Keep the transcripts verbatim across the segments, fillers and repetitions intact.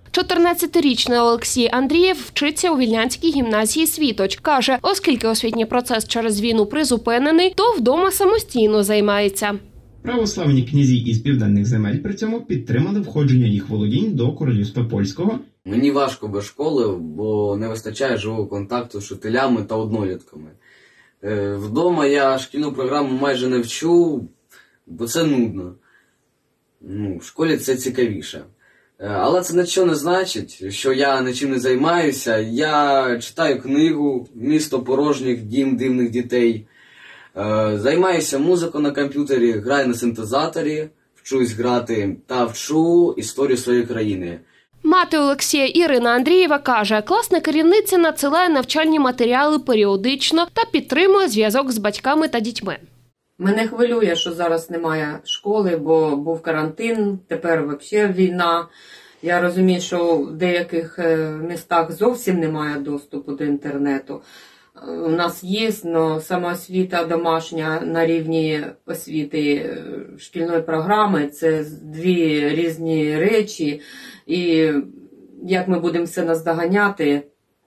чотирнадцятирічний Олексій Андрієв вчиться у Вільнянській гімназії «Світоч». Каже, оскільки освітній процес через війну призупинений, то вдома самостійно займається. Православні князі із південних земель при цьому підтримали входження їх володінь до Королівства Польського. Мені важко без школи, бо не вистачає живого контакту з вчителями та однолітками. Вдома я шкільну програму майже не вчу, бо це нудно. Ну, в школі це цікавіше. Але це нічого не значить, що я нічим не займаюся. Я читаю книгу «Місто порожніх, дім дивних дітей». Займаюся музикою на комп'ютері, граю на синтезаторі, вчусь грати та вчу історію своєї країни. Мати Олексія Ірина Андрієва каже, класна керівниця надсилає навчальні матеріали періодично та підтримує зв'язок з батьками та дітьми. Мене хвилює, що зараз немає школи, бо був карантин, тепер взагалі війна. Я розумію, що в деяких містах зовсім немає доступу до інтернету. У нас є, але самоосвіта домашня на рівні освіти шкільної програми – це дві різні речі. І як ми будемо все наздоганяти,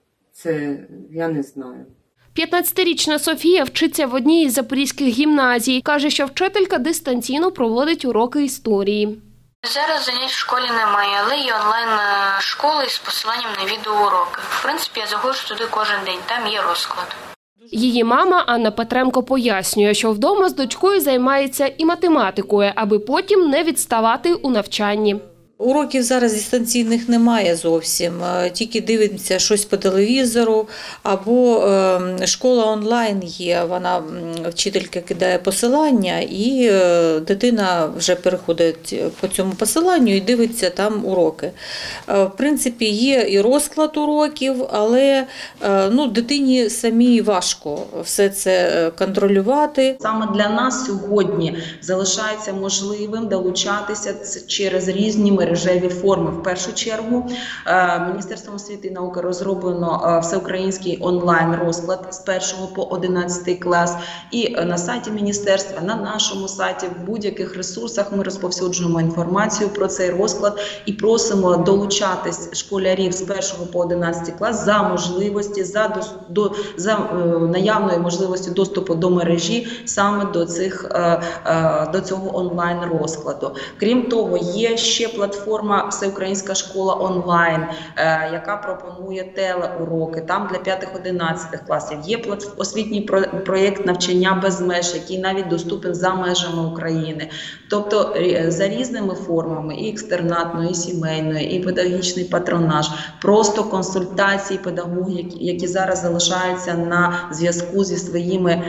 це я не знаю. п'ятнадцятирічна Софія вчиться в одній із запорізьких гімназій. Каже, що вчителька дистанційно проводить уроки історії. Зараз занять в школі немає, але є онлайн-школи з посиланням на відеоуроки. В принципі, я заходжу туди кожен день, там є розклад. Її мама Анна Петренко пояснює, що вдома з дочкою займається і математикою, аби потім не відставати у навчанні. Уроків зараз дистанційних немає зовсім, тільки дивимося щось по телевізору, або школа онлайн є, вона, вчителька кидає посилання і дитина вже переходить по цьому посиланню і дивиться там уроки. В принципі, є і розклад уроків, але ну, дитині самій важко все це контролювати. Саме для нас сьогодні залишається можливим долучатися через різні мережі. Мережеві форми. В першу чергу Міністерством освіти і науки розроблено всеукраїнський онлайн-розклад з першого по одинадцятий клас. І на сайті міністерства, на нашому сайті, в будь-яких ресурсах ми розповсюджуємо інформацію про цей розклад і просимо долучатись школярів з першого по одинадцятий клас за можливості, за, до, за наявної можливості доступу до мережі саме до, цих, до цього онлайн-розкладу. Крім того, є ще платформа Форма «Всеукраїнська школа онлайн», яка пропонує телеуроки, там для п'ятих-одинадцятих класів. Є освітній проєкт «Навчання без меж», який навіть доступен за межами України. Тобто за різними формами, і екстернатної, і сімейної, і педагогічний патронаж, просто консультації педагогів, які зараз залишаються на зв'язку зі своїми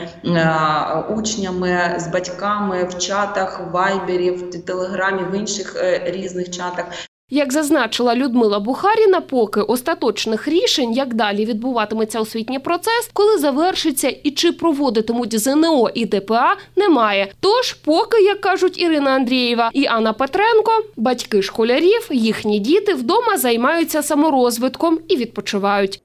учнями, з батьками в чатах, в вайбері, в телеграмі, в інших різних чатах. Як зазначила Людмила Бухаріна, поки остаточних рішень, як далі відбуватиметься освітній процес, коли завершиться і чи проводитимуть ЗНО і ДПА, немає. Тож, поки, як кажуть Ірина Андрієва і Анна Петренко, батьки школярів, їхні діти вдома займаються саморозвитком і відпочивають.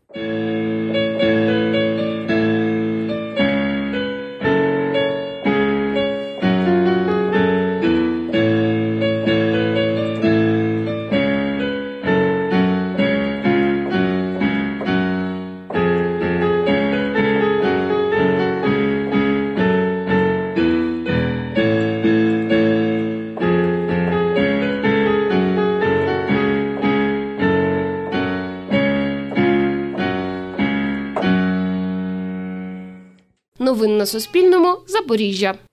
Новини на Суспільному. Запоріжжя.